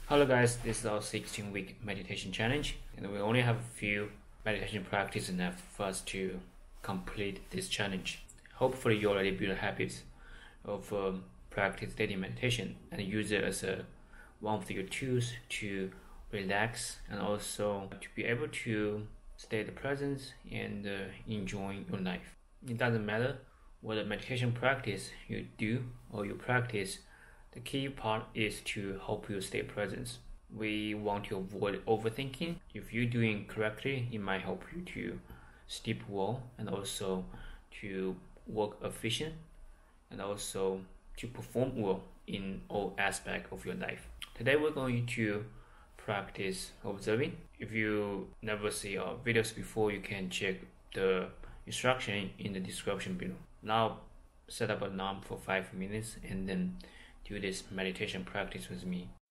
Hello guys, this is our 16-week meditation challenge, and we only have a few meditation practice enough for us to complete this challenge. Hopefully you already built habits of practice daily meditation and use it as one of your tools to relax and also to be able to stay in the present and enjoy your life. It doesn't matter what meditation practice you do or you practice. The key part is to help you stay present. We want to avoid overthinking. If you're doing correctly, it might help you to sleep well and also to work efficient and also to perform well in all aspects of your life. Today we're going to practice observing. If you never see our videos before, you can check the instruction in the description below. Now set up an alarm for 5 minutes and then do this meditation practice with me.